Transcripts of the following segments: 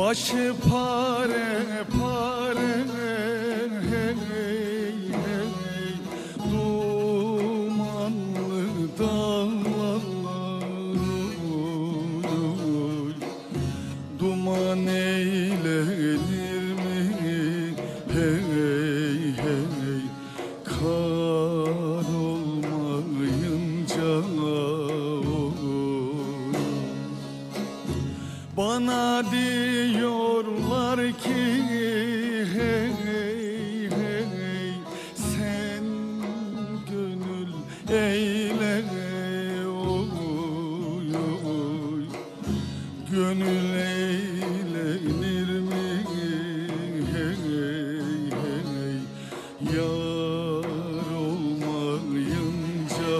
Başı pare pare hey hey, dumanlı dağlar, duman eylenir mi hey hey, kar olmayınca. Bana diyorlar ki hey hey, sen gönül eyle oy oy, gönül eğlenir mi hey hey, yar olmayınca.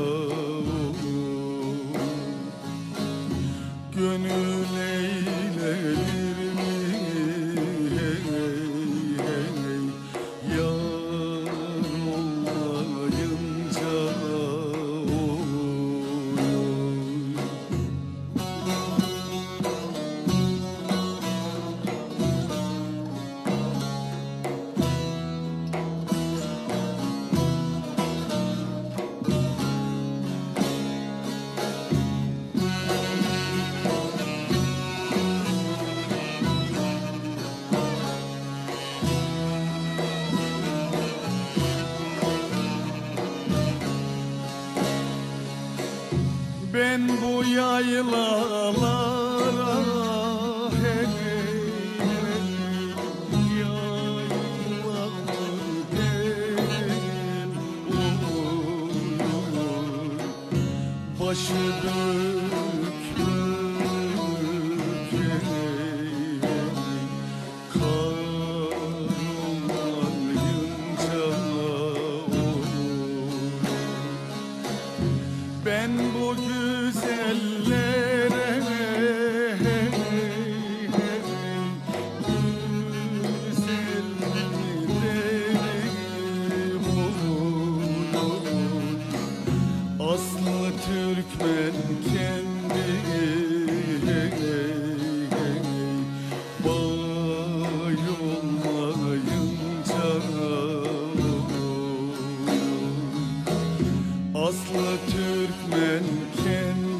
Gönül eğlenir mi hey hey, yar olmayınca. Ben bu yaylalara hey hey, yaylalar gel oy oy, başı dökülük hey hey, kar olmayınca. Ben bu güzellere hey hey, güzel derim oy oy, aslı Türkmen kendi hey hey, bay olmayınca. Aslı Türkmen kendi